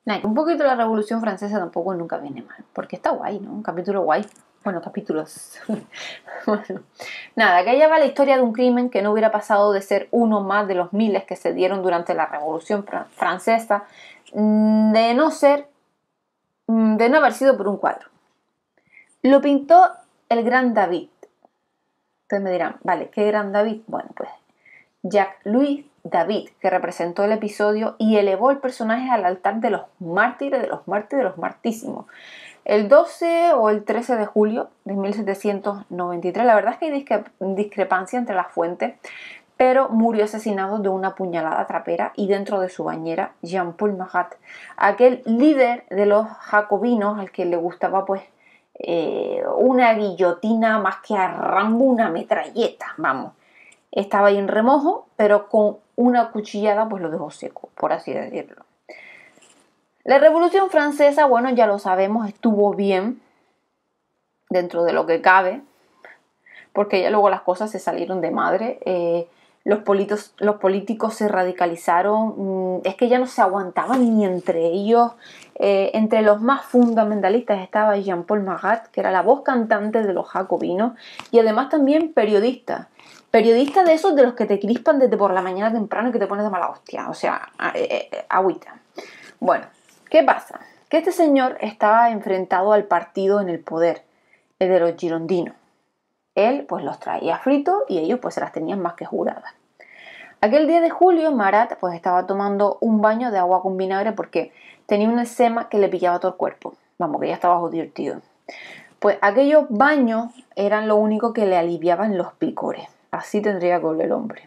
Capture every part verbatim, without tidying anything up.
Nah, un poquito la Revolución Francesa tampoco nunca viene mal, porque está guay, ¿no? Un capítulo guay. Bueno, capítulos. Bueno, nada, que allá va la historia de un crimen que no hubiera pasado de ser uno más de los miles que se dieron durante la Revolución Fran- Francesa, mm, de no ser, mm, de no haber sido por un cuadro. Lo pintó el gran David. Ustedes me dirán, vale, ¿qué gran David? Bueno, pues Jacques-Louis David, que representó el episodio y elevó el personaje al altar de los mártires, de los mártires, de los martísimos. El doce o el trece de julio de mil setecientos noventa y tres, la verdad es que hay discrepancia entre las fuentes, pero murió asesinado de una puñalada trapera y dentro de su bañera Jean-Paul Marat, aquel líder de los jacobinos al que le gustaba pues eh, una guillotina más que a Rambo una metralleta, vamos. Estaba ahí en remojo, pero con una cuchillada pues lo dejó seco, por así decirlo. La Revolución Francesa, bueno, ya lo sabemos, estuvo bien dentro de lo que cabe, porque ya luego las cosas se salieron de madre. Eh, los, politos, los políticos se radicalizaron, es que ya no se aguantaban ni entre ellos. Eh, entre los más fundamentalistas estaba Jean-Paul Marat, que era la voz cantante de los jacobinos, y además también periodista. Periodista de esos de los que te crispan desde por la mañana temprano y que te pones de mala hostia, o sea, eh, eh, agüita. Bueno, ¿qué pasa? Que este señor estaba enfrentado al partido en el poder, el de los girondinos. Él pues los traía fritos y ellos pues se las tenían más que juradas. Aquel día de julio Marat pues estaba tomando un baño de agua con vinagre porque tenía un eczema que le pillaba todo el cuerpo. Vamos, que ya estaba jodido el tío. Pues aquellos baños eran lo único que le aliviaban los picores. Así tendría que oler el hombre.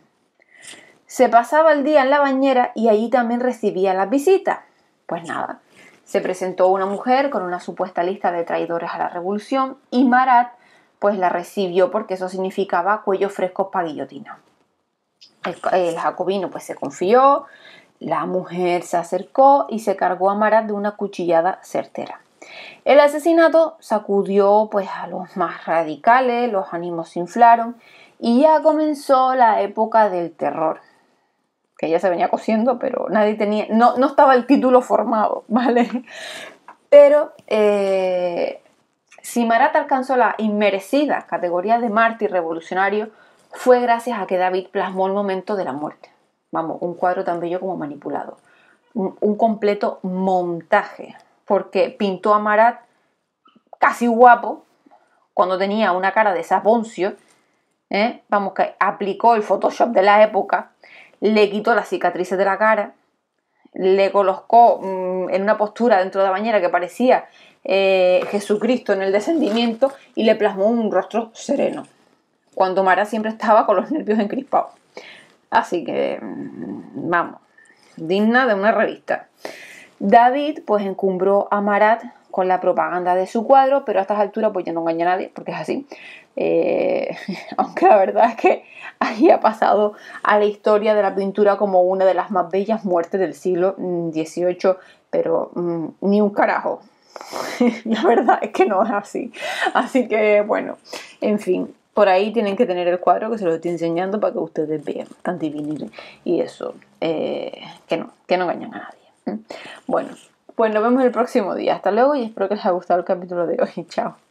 Se pasaba el día en la bañera y allí también recibía las visitas. Pues nada, se presentó una mujer con una supuesta lista de traidores a la revolución y Marat pues la recibió porque eso significaba cuellos frescos para guillotina. El, el jacobino pues se confió, la mujer se acercó y se cargó a Marat de una cuchillada certera. El asesinato sacudió pues a los más radicales, los ánimos se inflaron y ya comenzó la época del terror, que ya se venía cosiendo, pero nadie tenía, no, no estaba el título formado, ¿vale? Pero eh, si Marat alcanzó la inmerecida categoría de mártir revolucionario, fue gracias a que David plasmó el momento de la muerte. Vamos, un cuadro tan bello como manipulado. Un, un completo montaje, porque pintó a Marat casi guapo, cuando tenía una cara de saponcio, ¿eh? Vamos, que aplicó el Photoshop de la época, le quitó las cicatrices de la cara, le colocó mmm, en una postura dentro de la bañera que parecía eh, Jesucristo en el descendimiento y le plasmó un rostro sereno, cuando Marat siempre estaba con los nervios encrispados. Así que, mmm, vamos, digna de una revista. David pues encumbró a Marat con la propaganda de su cuadro, pero a estas alturas pues ya no engaña a nadie, porque es así. Eh, aunque la verdad es que ahí ha pasado a la historia de la pintura como una de las más bellas muertes del siglo dieciocho, pero mmm, ni un carajo. La verdad es que no es así. Así que bueno, en fin, por ahí tienen que tener el cuadro que se lo estoy enseñando para que ustedes vean, tan divino y eso, eh, que no, que no engañan a nadie. Bueno, pues nos vemos el próximo día. Hasta luego y espero que les haya gustado el capítulo de hoy. Chao.